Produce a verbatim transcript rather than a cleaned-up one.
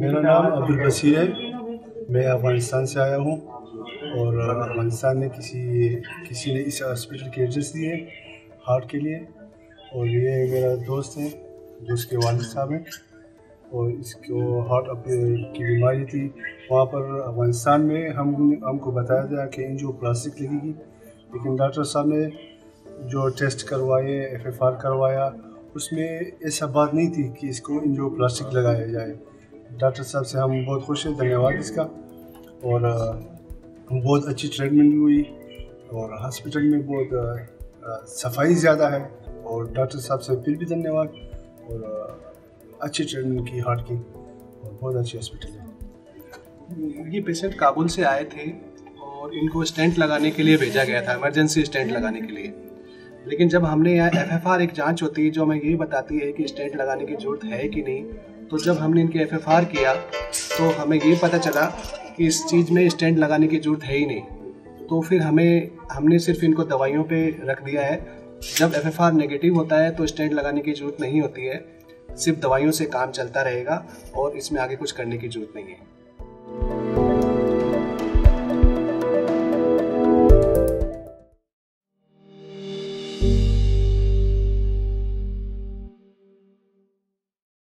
मेरा नाम अब्दुल बशीर है। मैं अफ़गानिस्तान से आया हूँ और अफ़गानिस्तान ने किसी किसी ने इस हॉस्पिटल के एड्रेस दिए हार्ट के लिए, और ये मेरा दोस्त है, दोस्त के वालिद साहब हैं, और इसको हार्ट की बीमारी थी। वहाँ पर अफ़गानिस्तान में हम हमको बताया गया कि एंजियोप्लास्टी लगेगी, लेकिन डॉक्टर साहब ने जो टेस्ट करवाए, एफ एफ आर करवाया, उसमें ऐसा बात नहीं थी कि इसको एंजियोप्लास्टी लगाया जाए। डॉक्टर साहब से हम बहुत खुश हैं, धन्यवाद इसका। और बहुत अच्छी ट्रीटमेंट हुई और हॉस्पिटल में बहुत सफाई ज़्यादा है, और डॉक्टर साहब से फिर भी धन्यवाद। और अच्छी ट्रीटमेंट की हार्ट की, और बहुत अच्छी हॉस्पिटल है। ये पेशेंट काबुल से आए थे और इनको स्टेंट लगाने के लिए भेजा गया था, इमरजेंसी स्टेंट लगाने के लिए। लेकिन जब हमने यहाँ एफ एफ आर एक जांच होती है जो हमें ये बताती है कि स्टेंट लगाने की ज़रूरत है कि नहीं, तो जब हमने इनके एफ एफ आर किया तो हमें ये पता चला कि इस चीज़ में स्टेंट लगाने की ज़रूरत है ही नहीं। तो फिर हमें हमने सिर्फ इनको दवाइयों पे रख दिया है। जब एफ एफ आर नेगेटिव होता है तो स्टेंट लगाने की ज़रूरत नहीं होती है, सिर्फ दवाइयों से काम चलता रहेगा और इसमें आगे कुछ करने की ज़रूरत नहीं है।